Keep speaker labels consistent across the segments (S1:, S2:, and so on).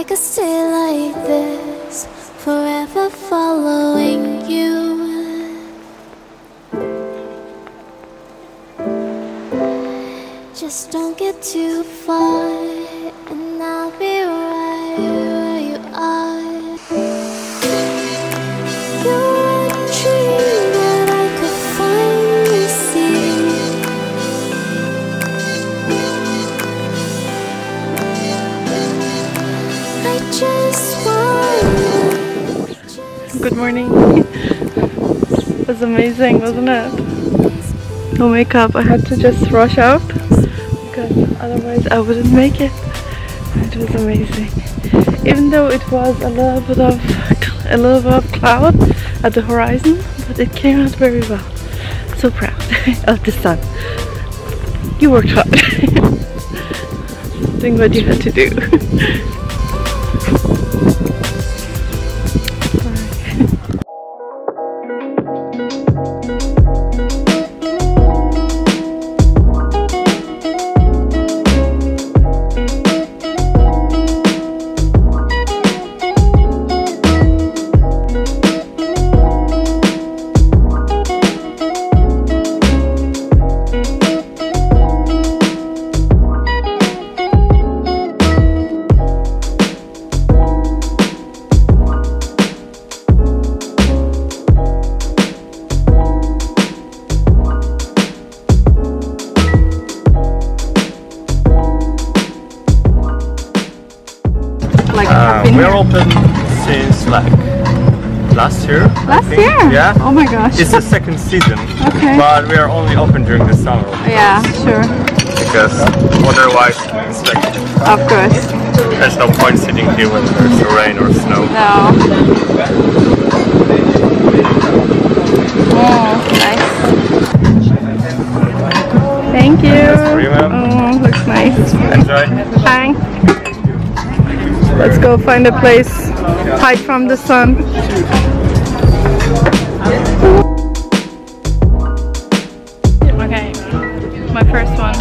S1: I could stay like this, forever following you. Just don't get too far, and I'll be right where you are. You're a dream that I could finally see. I just want.
S2: Good morning. It was amazing, wasn't it? No makeup. I had to just rush out because otherwise I wouldn't make it. It was amazing. Even though it was a little bit of cloud at the horizon, but it came out very well. So proud of the sun. You worked hard. Doing what you had to do.
S3: We're open since like last year.
S2: Last year?
S3: Yeah.
S2: Oh my gosh.
S3: It's the second season.
S2: Okay.
S3: But we are only open during the summer.
S2: Yeah, sure.
S3: Because otherwise it's like
S2: Of course.
S3: there's no point sitting here when there's rain or snow.
S2: No. Oh, nice. Thank you. Oh, looks nice.
S3: Enjoy.
S2: Thanks. Let's go find a place, hide from the sun. Okay, my first one.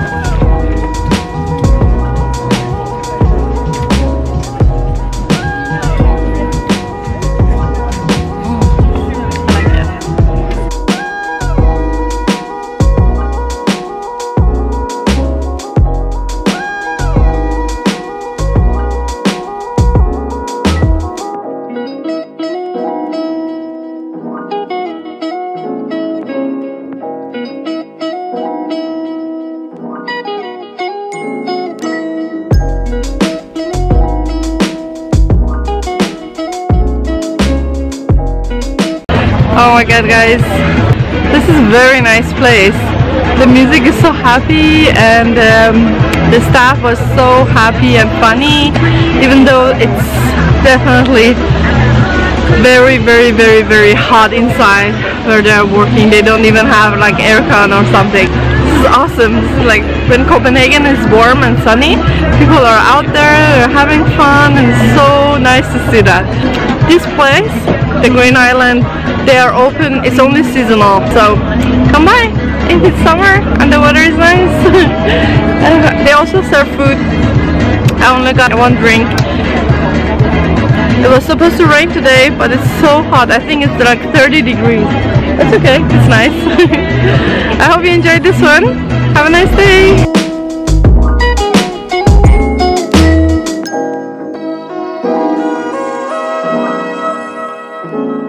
S2: Oh my god, guys, this is a very nice place. The music is so happy, and the staff was so happy and funny, even though it's definitely very hot inside where they're working. They don't even have like aircon or something. This is awesome. This is like when Copenhagen is warm and sunny, people are out there, they're having fun, and it's so nice to see that. This place, the Green Island, they are open. It's only seasonal, so come by if it's summer and the weather is nice. And they also serve food. I only got one drink. It was supposed to rain today, but it's so hot. I think it's like 30 degrees. It's okay, it's nice. I hope you enjoyed this one. Have a nice day.